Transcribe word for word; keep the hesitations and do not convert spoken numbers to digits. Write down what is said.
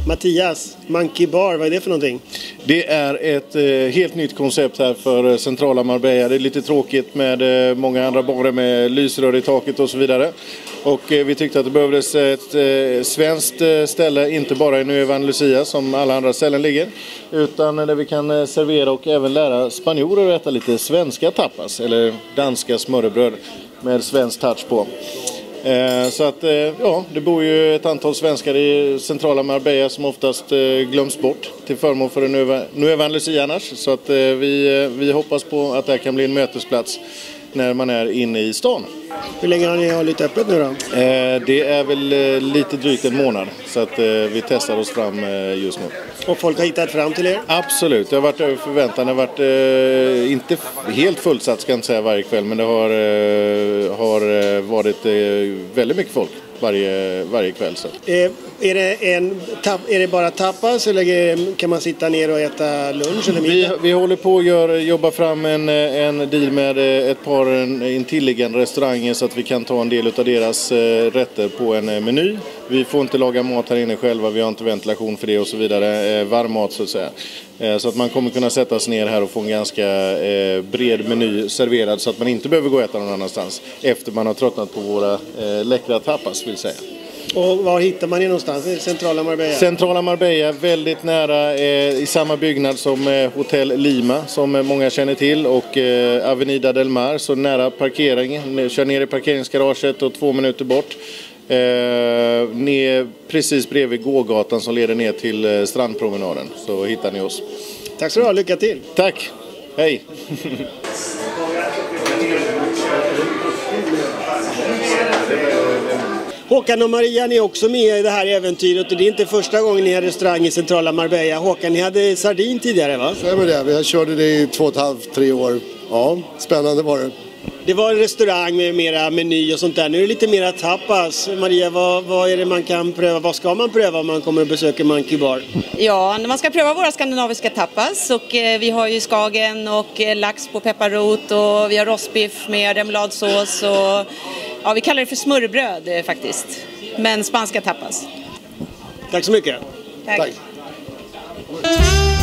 Mattias, Monkey Bar, vad är det för någonting? Det är ett eh, helt nytt koncept här för centrala Marbella. Det är lite tråkigt med eh, många andra barer med lysrör i taket och så vidare. Och eh, vi tyckte att det behövdes ett eh, svenskt eh, ställe, inte bara i Nueva Lucia som alla andra ställen ligger, utan där vi kan eh, servera och även lära spanjorer att äta lite svenska tapas, eller danska smörrebröd med svensk touch på. Eh, så att, eh, ja, det bor ju ett antal svenskar i centrala Marbella som oftast eh, glöms bort till förmån för Nueva, Nueva Lucia annars. Så att eh, vi, eh, vi hoppas på att det här kan bli en mötesplats när man är inne i stan. Hur länge har ni hållit öppet nu då? Eh, det är väl eh, lite drygt en månad, så att eh, vi testar oss fram eh, just nu. Och folk har hittat fram till er? Absolut, det har varit över förväntan. Det har varit eh, inte helt fullsatt, ska jag inte säga, varje kväll, men det har, eh, har eh, varit eh, väldigt mycket folk varje, varje kväll. Så. Eh, är, det en, tap, är det bara tapas eller kan man sitta ner och äta lunch eller middag? Vi, vi håller på att gör, jobba fram en, en deal med ett par intilliggande restauranger så att vi kan ta en del av deras rätter på en meny. Vi får inte laga mat här inne själva, vi har inte ventilation för det och så vidare. Varm mat så att säga. Så att man kommer kunna sätta sig ner här och få en ganska bred meny serverad så att man inte behöver gå och äta någon annanstans efter man har tröttnat på våra läckra tapas, vill säga. Och var hittar man det någonstans? I centrala Marbella? Centrala Marbella, väldigt nära eh, i samma byggnad som eh, Hotel Lima som eh, många känner till, och eh, Avenida del Mar, så nära parkering. Kör ner i parkeringsgaraget och två minuter bort. Eh, ner, precis bredvid gågatan som leder ner till eh, strandpromenaden, så hittar ni oss. Tack så du ha, lycka till! Tack, hej! Håkan och Maria, ni är också med i det här äventyret och det är inte första gången ni har restaurang i centrala Marbella. Håkan, ni hade sardin tidigare, va? Stämmer det, vi har körde det i två och ett halvt, tre år. Ja, spännande var det. Det var en restaurang med mera meny och sånt där. Nu är det lite mera tapas. Maria, vad, vad är det man kan pröva? Vad ska man pröva om man kommer och besöker Monkey Bar? Ja, man ska pröva våra skandinaviska tapas. Och eh, vi har ju skagen och eh, lax på pepparrot och vi har rostbiff med remouladsås och ja, vi kallar det för smörrebröd eh, faktiskt. Men spanska tapas. Tack så mycket. Tack. Tack.